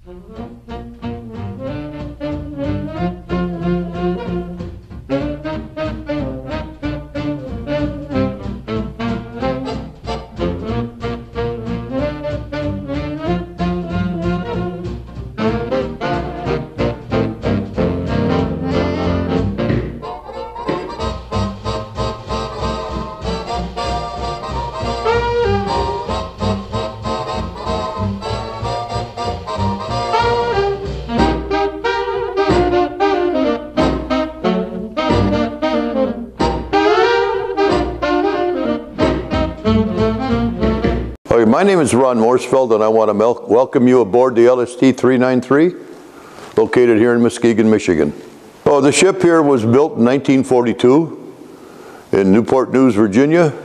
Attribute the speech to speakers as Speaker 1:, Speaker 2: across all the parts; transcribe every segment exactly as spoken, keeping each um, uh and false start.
Speaker 1: My name is Ron Morsfeld, and I want to welcome you aboard the L S T three ninety-three, located here in Muskegon, Michigan. Oh, the ship here was built in nineteen forty-two in Newport News, Virginia.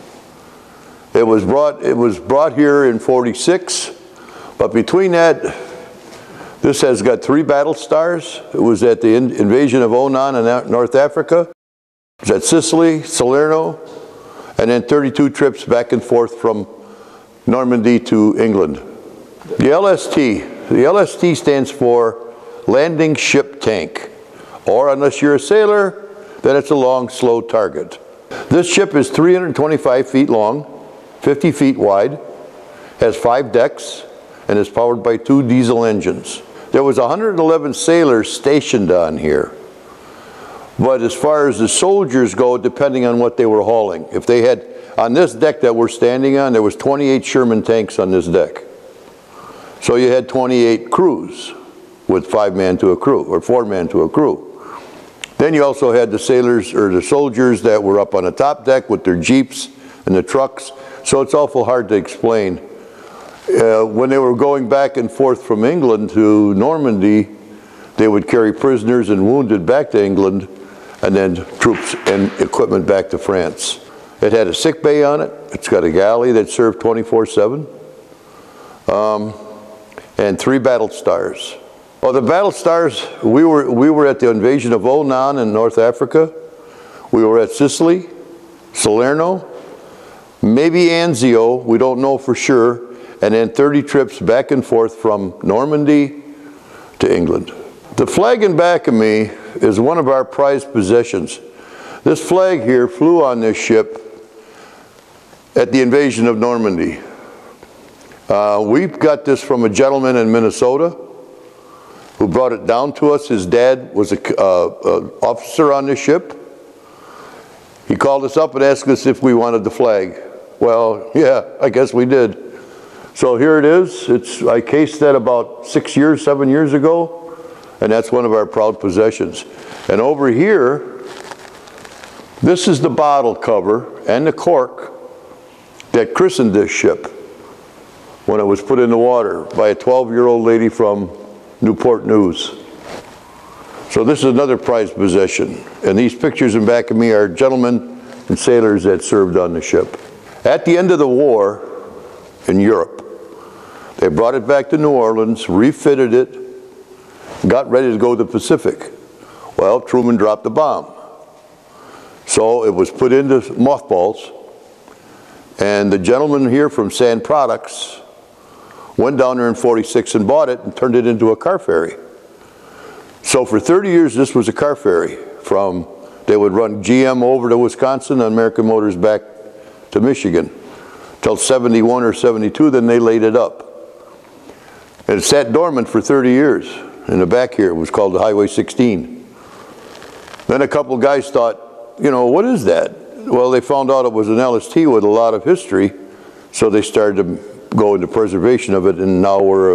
Speaker 1: It was brought, it was brought here in forty-six, but between that, this has got three battle stars. It was at the in invasion of Onan in North Africa. It was at Sicily, Salerno, and then thirty-two trips back and forth from Normandy to England. The L S T, the L S T stands for Landing Ship Tank, or unless you're a sailor, then it's a long, slow target. This ship is three hundred twenty-five feet long, fifty feet wide, has five decks, and is powered by two diesel engines. There was one hundred eleven sailors stationed on here, but as far as the soldiers go, depending on what they were hauling, if they had on this deck that we're standing on, there was twenty-eight Sherman tanks on this deck. So you had twenty-eight crews with five man to a crew, or four man to a crew. Then you also had the sailors, or the soldiers that were up on the top deck with their jeeps and the trucks. So it's awful hard to explain. Uh, when they were going back and forth from England to Normandy, they would carry prisoners and wounded back to England, and then troops and equipment back to France. It had a sick bay on it. It's got a galley that served twenty-four seven. Um, and three battle stars. Well, the battle stars, we were, we were at the invasion of Onan in North Africa. We were at Sicily, Salerno, maybe Anzio, we don't know for sure, and then thirty trips back and forth from Normandy to England. The flag in back of me is one of our prized possessions. This flag here flew on this ship at the invasion of Normandy. Uh, we got this from a gentleman in Minnesota who brought it down to us. His dad was an uh, uh, officer on the ship. He called us up and asked us if we wanted the flag. Well, yeah, I guess we did. So here it is. It's, I cased that about six years, seven years ago, and that's one of our proud possessions. And over here, this is the bottle cover and the cork that christened this ship when it was put in the water by a twelve-year-old lady from Newport News. So this is another prized possession. And these pictures in back of me are gentlemen and sailors that served on the ship. At the end of the war in Europe, they brought it back to New Orleans, refitted it, got ready to go to the Pacific. Well, Truman dropped the bomb. So it was put into mothballs, and the gentleman here from Sand Products went down there in forty-six and bought it and turned it into a car ferry. So for thirty years this was a car ferry. From, they would run G M over to Wisconsin and American Motors back to Michigan. Till seventy-one or seventy-two, then they laid it up. And it sat dormant for thirty years. In the back here, it was called the Highway sixteen. Then a couple guys thought, you know, what is that? Well, they found out it was an L S T with a lot of history, so they started to go into preservation of it, and now we're a,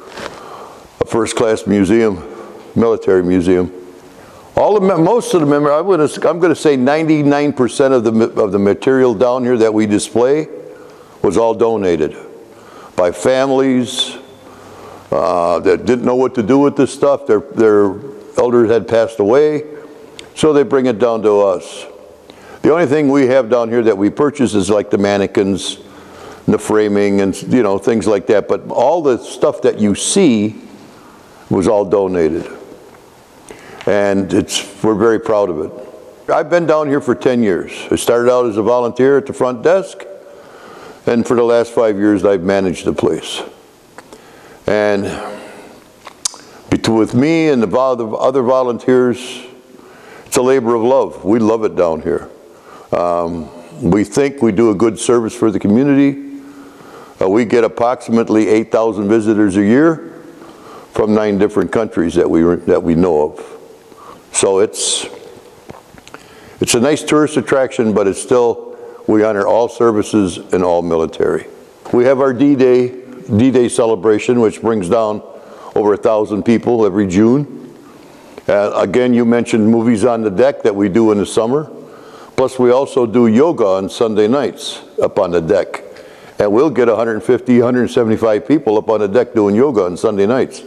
Speaker 1: a first-class museum, military museum. All the, most of the members, I'm going to, I'm going to say ninety-nine percent of the, of the material down here that we display was all donated by families uh, that didn't know what to do with this stuff. Their, their elders had passed away, so they bring it down to us. The only thing we have down here that we purchase is like the mannequins, the framing, and you know, things like that. But all the stuff that you see was all donated. And it's, we're very proud of it. I've been down here for ten years. I started out as a volunteer at the front desk, and for the last five years I've managed the place. And with me and the other volunteers, it's a labor of love. We love it down here. Um, we think we do a good service for the community. Uh, we get approximately eight thousand visitors a year from nine different countries that we, that we know of. So it's, it's a nice tourist attraction, but it's still, we honor all services and all military. We have our D-Day, D-Day celebration, which brings down over a thousand people every June. Uh, again, you mentioned movies on the deck that we do in the summer. Plus we also do yoga on Sunday nights up on the deck. And we'll get one hundred fifty, one hundred seventy-five people up on the deck doing yoga on Sunday nights.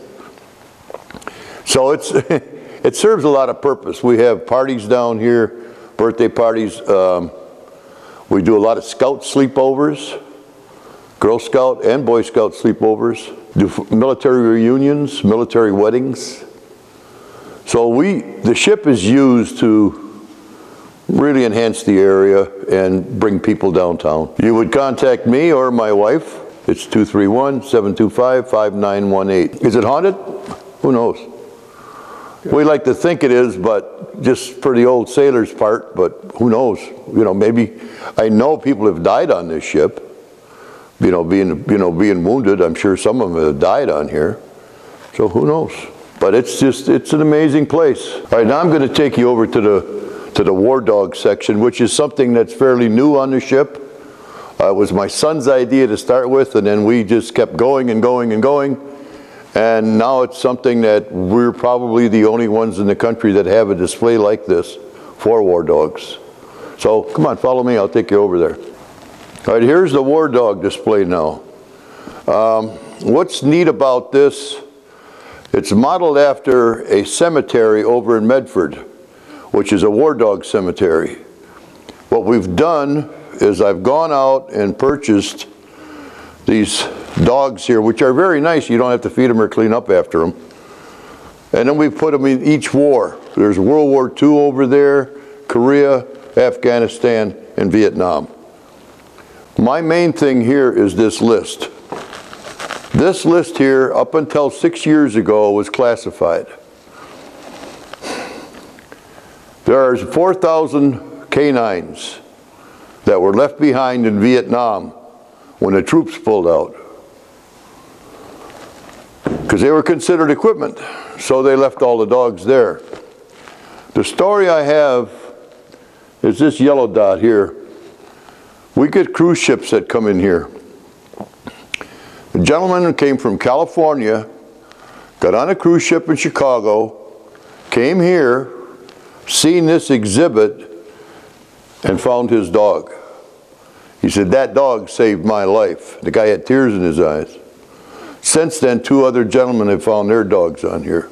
Speaker 1: So it's, it serves a lot of purpose. We have parties down here, birthday parties. Um, we do a lot of Scout sleepovers, Girl Scout and Boy Scout sleepovers, do military reunions, military weddings. So we, the ship is used to really enhance the area and bring people downtown. You would contact me or my wife. It's two three one, seven two five, five nine one eight. Is it haunted? Who knows? We like to think it is, but just for the old sailor's part, but who knows? You know, maybe, I know people have died on this ship. You know, being, you know, being wounded, I'm sure some of them have died on here. So who knows? But it's just, it's an amazing place. All right, now I'm going to take you over to the, to the War Dog section, which is something that's fairly new on the ship. Uh, it was my son's idea to start with, and then we just kept going and going and going. And now it's something that we're probably the only ones in the country that have a display like this for War Dogs. So come on, follow me, I'll take you over there. All right, here's the War Dog display now. Um, what's neat about this, it's modeled after a cemetery over in Medford, which is a War Dog cemetery. What we've done is I've gone out and purchased these dogs here, which are very nice. You don't have to feed them or clean up after them. And then we put them in each war. There's World War Two over there, Korea, Afghanistan, and Vietnam. My main thing here is this list. This list here, up until six years ago, was classified. There are four thousand canines that were left behind in Vietnam when the troops pulled out, because they were considered equipment, so they left all the dogs there. The story I have is this yellow dot here. We get cruise ships that come in here. A gentleman came from California, got on a cruise ship in Chicago, came here, seen this exhibit, and found his dog. He said, that dog saved my life. The guy had tears in his eyes. Since then, two other gentlemen have found their dogs on here.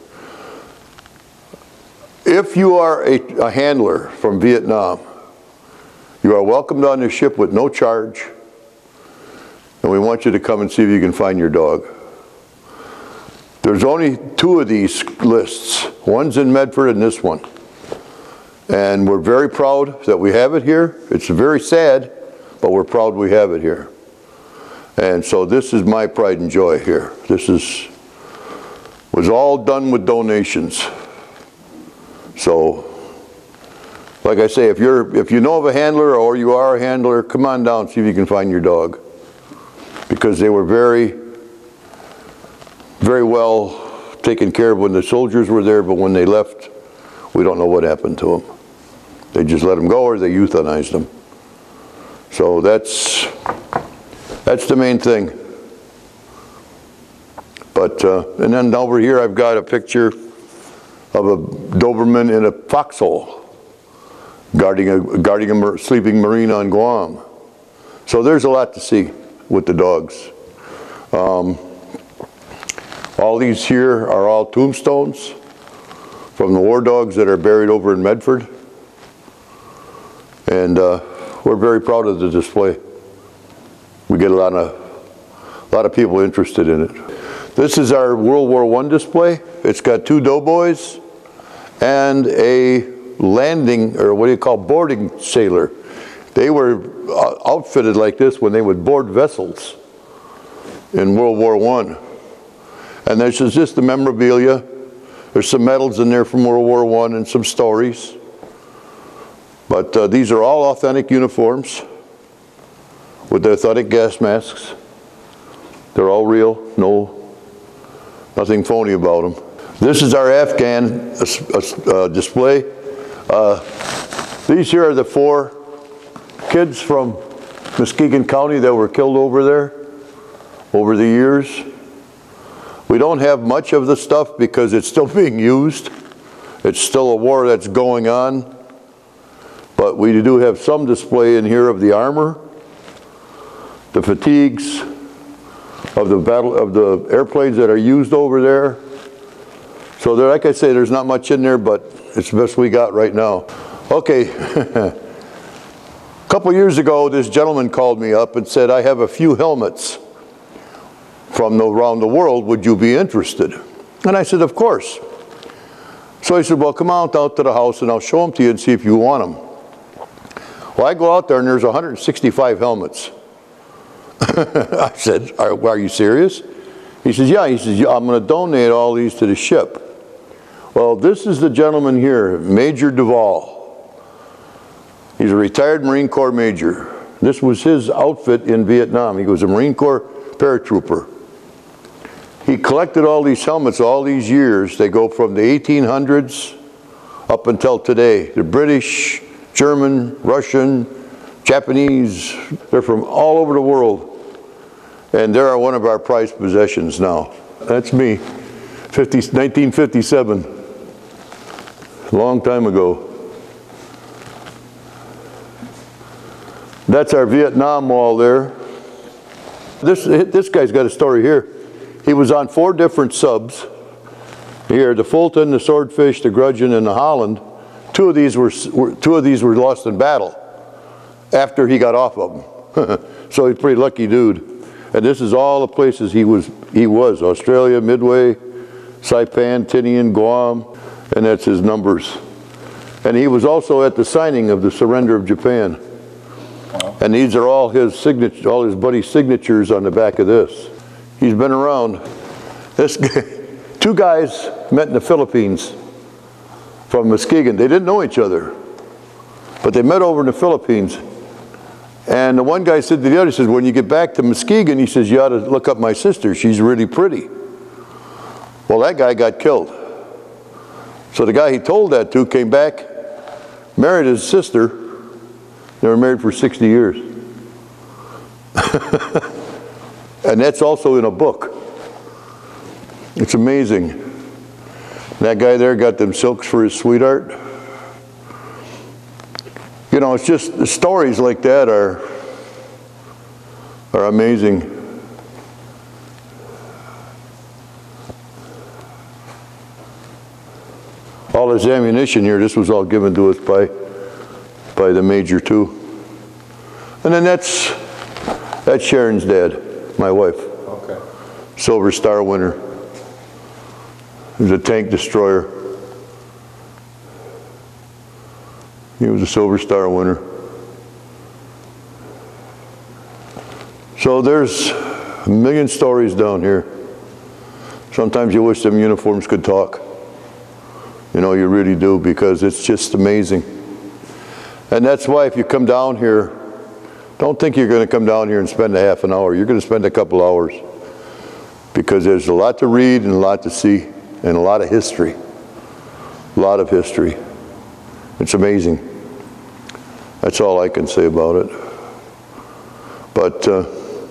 Speaker 1: If you are a, a handler from Vietnam, you are welcomed on the ship with no charge, and we want you to come and see if you can find your dog. There's only two of these lists. One's in Medford and this one. And we're very proud that we have it here. It's very sad, but we're proud we have it here. And so this is my pride and joy here. This is, was all done with donations. So, like I say, if you're, if you know of a handler or you are a handler, come on down, see if you can find your dog. Because they were very, very well taken care of when the soldiers were there, but when they left, we don't know what happened to them. They just let them go or they euthanized them. So that's, that's the main thing. But, uh, and then over here I've got a picture of a Doberman in a foxhole guarding a, guarding a sleeping Marine on Guam. So there's a lot to see with the dogs. Um, all these here are all tombstones from the war dogs that are buried over in Medford. And uh, we're very proud of the display. We get a lot of, a lot of people interested in it. This is our World War One display. It's got two doughboys and a landing, or what do you call, boarding sailor. They were outfitted like this when they would board vessels in World War One. And this is just the memorabilia. There's some medals in there from World War One and some stories. But uh, these are all authentic uniforms with the authentic gas masks. They're all real, no, nothing phony about them. This is our Afghan uh, uh, display. Uh, these here are the four kids from Muskegon County that were killed over there over the years. We don't have much of the stuff because it's still being used. It's still a war that's going on. But we do have some display in here of the armor, the fatigues of the battle of the airplanes that are used over there. So there, like I say, there's not much in there, but it's the best we got right now. Okay. A couple years ago, this gentleman called me up and said, I have a few helmets from around the world, would you be interested? And I said, of course. So he said, well, come out, out to the house and I'll show them to you and see if you want them. Well, I go out there and there's one hundred sixty-five helmets. I said, are, are you serious? He says, yeah. He says, yeah, I'm going to donate all these to the ship. Well, this is the gentleman here, Major Duvall. He's a retired Marine Corps major. This was his outfit in Vietnam. He was a Marine Corps paratrooper. He collected all these helmets all these years. They go from the eighteen hundreds up until today. They're British, German, Russian, Japanese. They're from all over the world. And they are one of our prized possessions now. That's me, nineteen fifty-seven, a long time ago. That's our Vietnam Wall there. This, this guy's got a story here. He was on four different subs. Here, the Fulton, the Swordfish, the Grudgeon, and the Holland. Two of these were, were two of these were lost in battle after he got off of them. So he's a pretty lucky dude. And this is all the places he was. He was Australia, Midway, Saipan, Tinian, Guam, and that's his numbers. And he was also at the signing of the surrender of Japan. Wow. And these are all his signatures, all his buddy's signatures on the back of this. He's been around. This guy, two guys met in the Philippines from Muskegon. They didn't know each other, but they met over in the Philippines. And the one guy said to the other, he says, when you get back to Muskegon, he says, you ought to look up my sister. She's really pretty. Well, that guy got killed. So the guy he told that to came back, married his sister. They were married for sixty years. And that's also in a book. It's amazing. That guy there got them silks for his sweetheart. You know, it's just the stories like that are are amazing. All this ammunition here, this was all given to us by by the major too. And then that's that's Sharon's dad, my wife. Okay. Silver Star winner. He was a tank destroyer. He was a Silver Star winner. So there's a million stories down here. Sometimes you wish them uniforms could talk. You know, you really do, because it's just amazing. And that's why if you come down here, don't think you're going to come down here and spend a half an hour. You're going to spend a couple hours, because there's a lot to read and a lot to see and a lot of history. A lot of history. It's amazing. That's all I can say about it. But uh,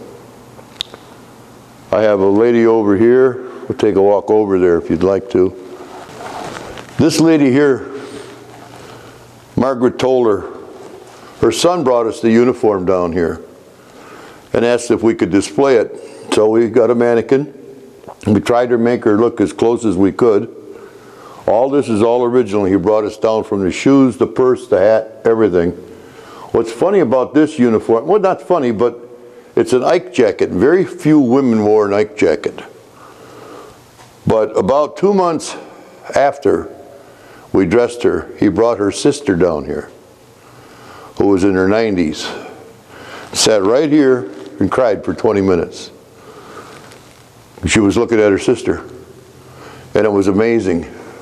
Speaker 1: I have a lady over here. We'll take a walk over there if you'd like to. This lady here, Margaret Toller, her son brought us the uniform down here and asked if we could display it. So we got a mannequin. We tried to make her look as close as we could. All this is all original. He brought us down from the shoes, the purse, the hat, everything. What's funny about this uniform, well, not funny, but it's an Ike jacket. Very few women wore an Ike jacket. But about two months after we dressed her, he brought her sister down here, who was in her nineties. Sat right here and cried for twenty minutes. She was looking at her sister, and it was amazing.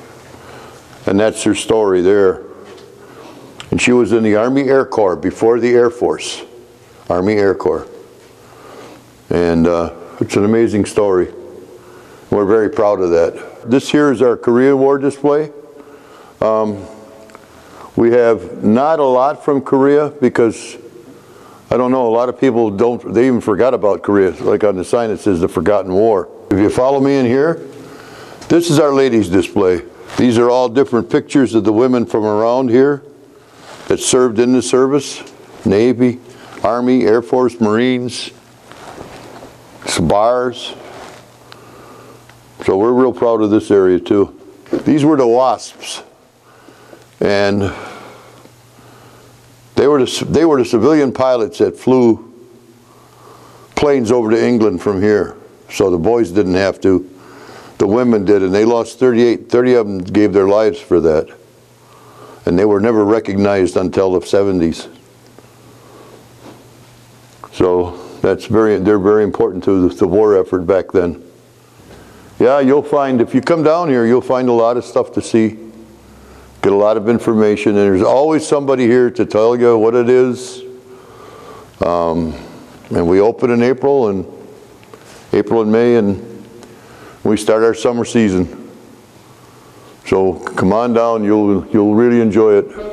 Speaker 1: And that's her story there. And she was in the Army Air Corps before the Air Force. Army Air Corps. And uh, it's an amazing story. We're very proud of that. This here is our Korea War display. Um, we have not a lot from Korea because, I don't know, a lot of people don't, they even forgot about Korea. Like on the sign it says the Forgotten War. If you follow me in here, this is our ladies display. These are all different pictures of the women from around here that served in the service, Navy, Army, Air Force, Marines, bars. So we're real proud of this area too. These were the WASPs, and they were the, they were the civilian pilots that flew planes over to England from here. So the boys didn't have to. The women did, and they lost thirty-eight, thirty of them gave their lives for that. And they were never recognized until the seventies. So that's very, they're very important to the, the war effort back then. Yeah, you'll find, if you come down here, you'll find a lot of stuff to see. Get a lot of information, and there's always somebody here to tell you what it is. Um, and we open in April, and April and May, and we start our summer season. So come on down, you'll, you'll really enjoy it.